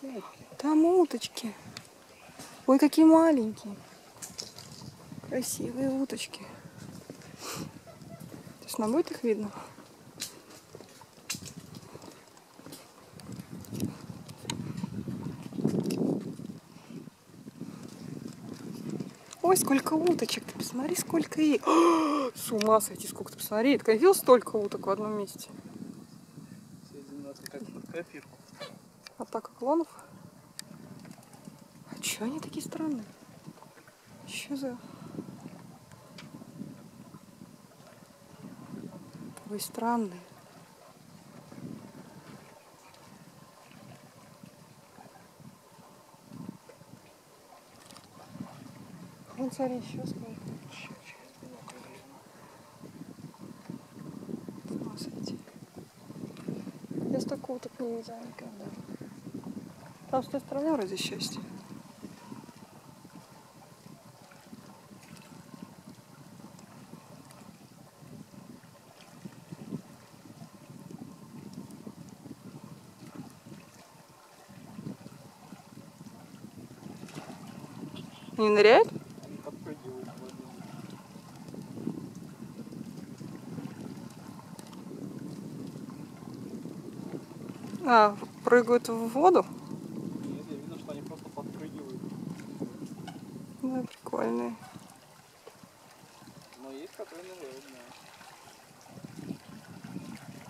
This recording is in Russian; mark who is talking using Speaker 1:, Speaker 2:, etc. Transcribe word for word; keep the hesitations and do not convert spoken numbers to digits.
Speaker 1: Там уточки. Ой, какие маленькие. Красивые уточки. То есть нам будет их видно? Ой, сколько уточек. Ты посмотри, сколько их. О, с ума сойти, сколько ты посмотри. Ты видел столько уток в одном месте? Атака клонов. А че они такие странные? Че за... Вы странные. Вон, смотри, еще сколько. Смотрите. Я столько уток не видела никогда. Там с той стороны вроде счастье. Не ныряет?
Speaker 2: Они подпрыгивают в воду.
Speaker 1: А, прыгают в воду?
Speaker 2: Нет, я видно, что они просто подпрыгивают.
Speaker 1: Да, прикольные.
Speaker 2: Но есть которые ныряют, да.